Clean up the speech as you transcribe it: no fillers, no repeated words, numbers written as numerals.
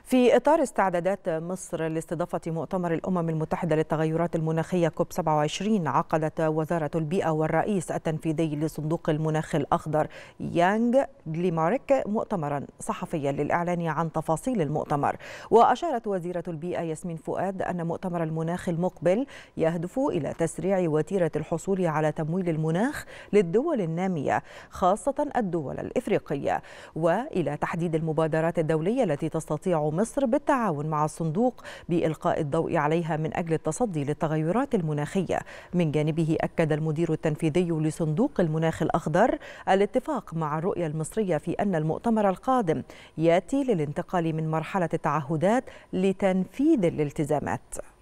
في إطار استعدادات مصر لاستضافة مؤتمر الأمم المتحدة للتغيرات المناخية كوب 27، عقدت وزارة البيئة والرئيس التنفيذي لصندوق المناخ الأخضر يانغ غليمارك مؤتمرا صحفيا للإعلان عن تفاصيل المؤتمر. وأشارت وزيرة البيئة ياسمين فؤاد أن مؤتمر المناخ المقبل يهدف إلى تسريع وتيرة الحصول على تمويل المناخ للدول النامية خاصة الدول الإفريقية، وإلى تحديد المبادرات الدولية التي تستطيع مصر بالتعاون مع الصندوق بإلقاء الضوء عليها من أجل التصدي للتغيرات المناخية. من جانبه أكد المدير التنفيذي لصندوق المناخ الأخضر الاتفاق مع الرؤية المصرية في أن المؤتمر القادم يأتي للانتقال من مرحلة التعهدات لتنفيذ الالتزامات.